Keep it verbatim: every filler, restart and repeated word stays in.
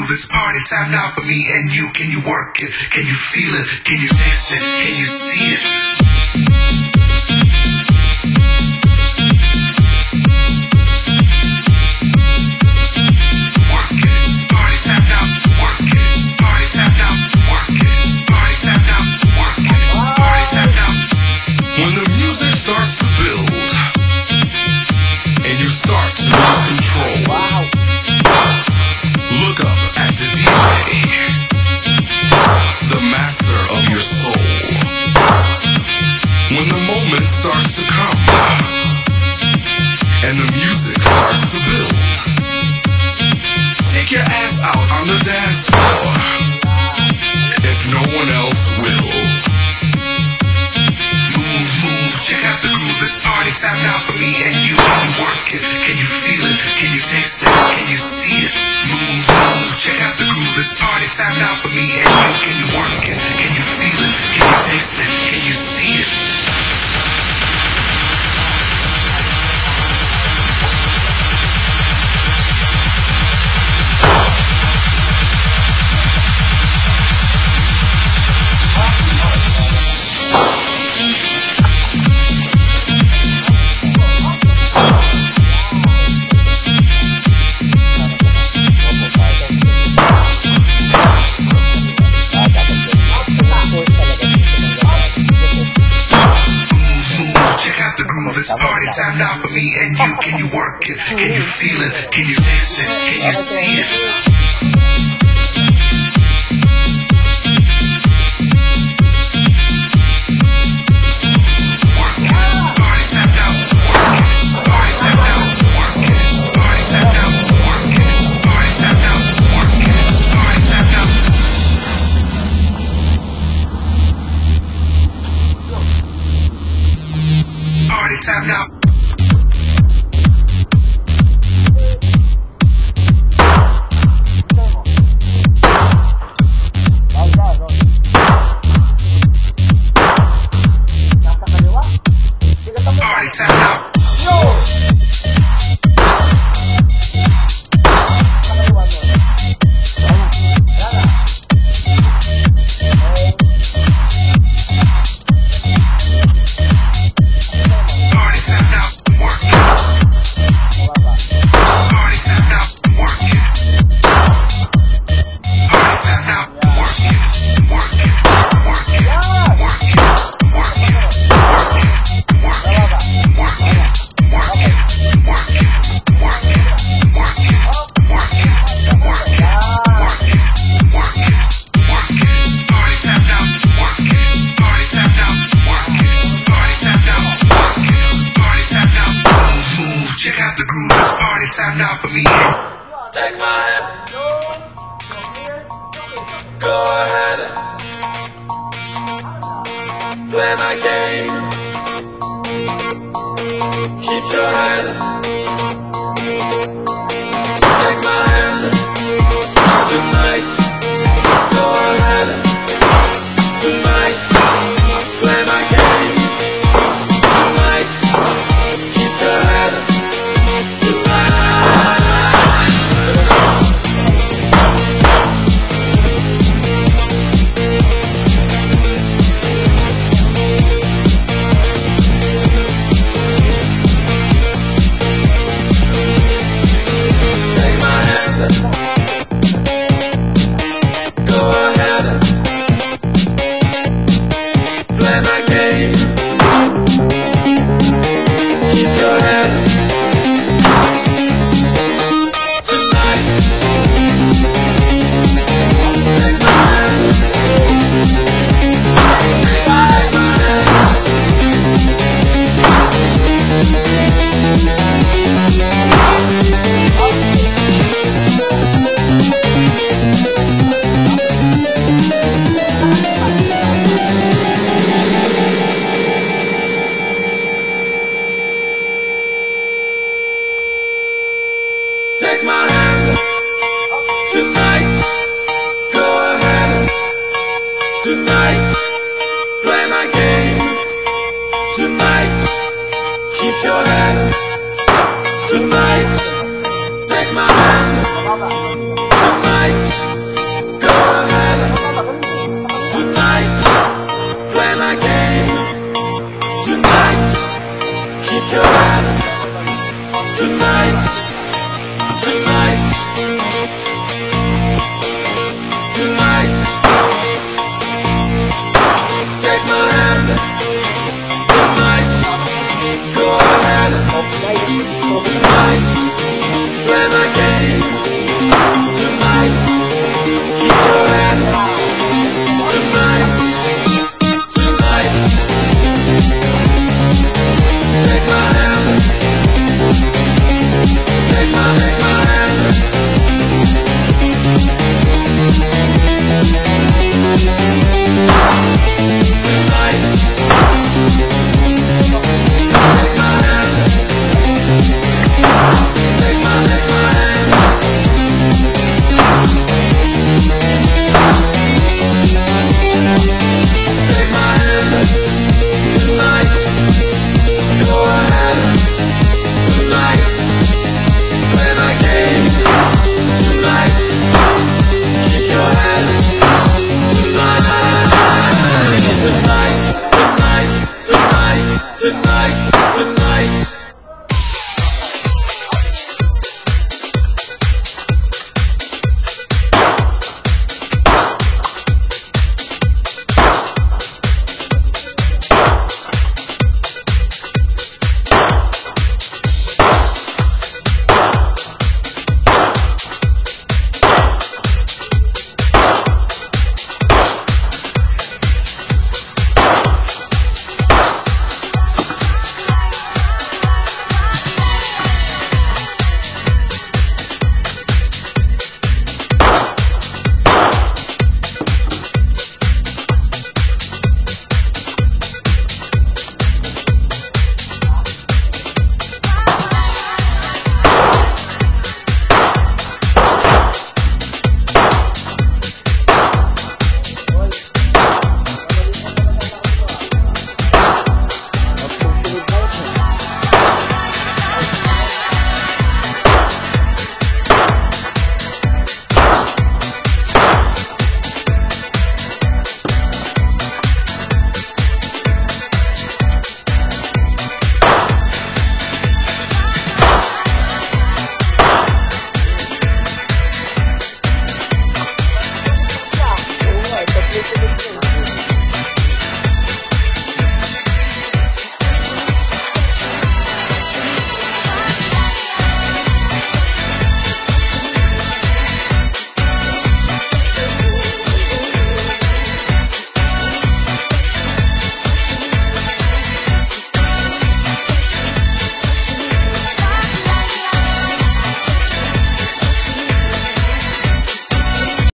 groove, it's party time now for me and you. Can you work it? Can you feel it? Can you taste it? Can you see it? Work it, party time now. Work it, party time now. Work it, party time now. Work it, party time now. When the music starts to build and you start to lose control, wow. Look up at the D J, the master of your soul. When the moment starts to come and the music starts to build, take your ass out on the dance floor if no one else will. Move, move, check out the groove, it's party time now for me and you. Can you work it? Can you feel it? Can you taste it? Can you see it? Move, move, check out the groove, it's party time now for me and you. Can you work it? Can you feel it? Can you taste it? Can you see it? It's party time now for me and you. Can you work it? Can you feel it? Can you taste it? Can you see it? Work it, party time now. Work it, party time now. Work it, party time now. Work it, party time now. Work it, party time now. Party time now. Party time now. Time now for me. Take my hand. Go ahead. Play my game. Keep your head. Take my hand. Tonight. Go ahead. Tonight. Play my game. Tonight. Keep your head. Tonight